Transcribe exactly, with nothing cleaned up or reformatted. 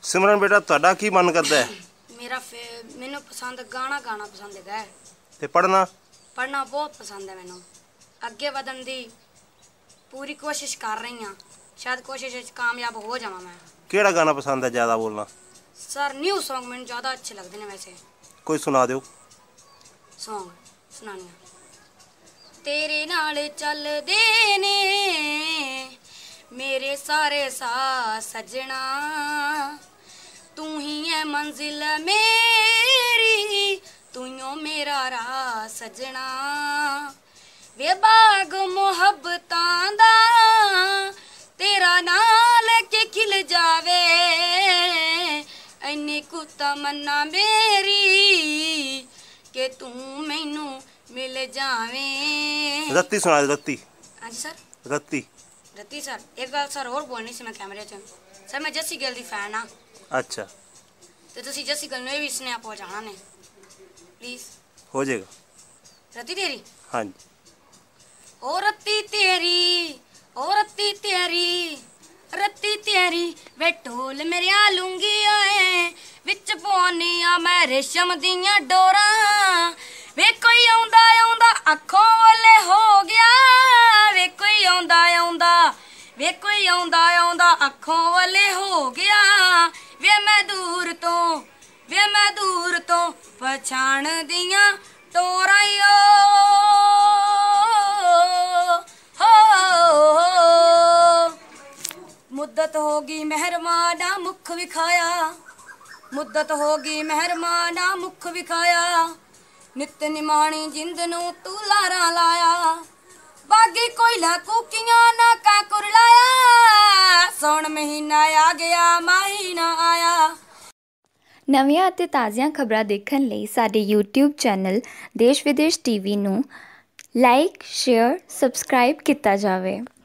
सिमरन बेटा तुहाडा की मन करदा है? मेरा मैनू पसंद गाना गाना पसंद है ते पढ़ना पढ़ना बहुत पसंद है। मैनू अगे वधन दी पूरी कोशिश कर रही हाँ, शायद कोशिश कामयाब हो जावां मैं। केड़ा गाना पसंद है ज़्यादा बोलना? सर न्यू सॉन्ग मैनू ज़्यादा अच्छे लगते हैं। वैसे कोई सुना दो सॉन्ग सुनानी। तेरे नाल चलदे ने मेरे सारे सा सजना, तू ही है मंजिल मेरी, तू ही मेरा राह सजना। वे बाग मुहब्बतां दा तेरा नाम लेके खिल जावे, इन्नी कु तमन्ना मेरी के तू मैनू मिल जावे। रत्ती सुना दो रत्ती। हाँ जी सर। रत्ती रत्ती सर एक गल सर और बोलनी सी मैं कैमरे च। सर मैं जस्सी गिल दी फैन हाँ। अच्छा तो तुसी जस्सी गिल नूं भी स्नेहा पहुंचाना ने प्लीज। हो जाएगा। रत्ती तेरी हाँ जी। ओ रत्ती तेरी ओ रत्ती तेरी रत्ती तेरी वे ढोल मेरे लूंगी ओए विच पौनिया मैं रेशम दियां डोरा। वे कोई आउंदा आउंदा अखों वाले हो गया, वे कोई आउंदा आउंदा वे कोई आउंदा आउंदा अखों वाले हो गया। वे मैं दूर तो वे मैं दूर तो पछाण दियां टोरां हो। मुद्दत होगी मेहरबाना मुख विखाया, मुद्दत होगी मेहरबाना मुख विखाया। नित निमाणी जिंद नू तू लारा लाया, बागी कोयला कुकियां ना काकुर लाया। सौण महीना आ गया माही ना आया। ਨਵੀਆਂ ਅਤੇ ਤਾਜ਼ੀਆਂ ਖਬਰਾਂ ਦੇਖਣ ਲਈ ਸਾਡੇ YouTube ਚੈਨਲ ਦੇਸ਼ ਵਿਦੇਸ਼ ਟੀਵੀ ਨੂੰ ਲਾਈਕ ਸ਼ੇਅਰ ਸਬਸਕ੍ਰਾਈਬ ਕੀਤਾ ਜਾਵੇ।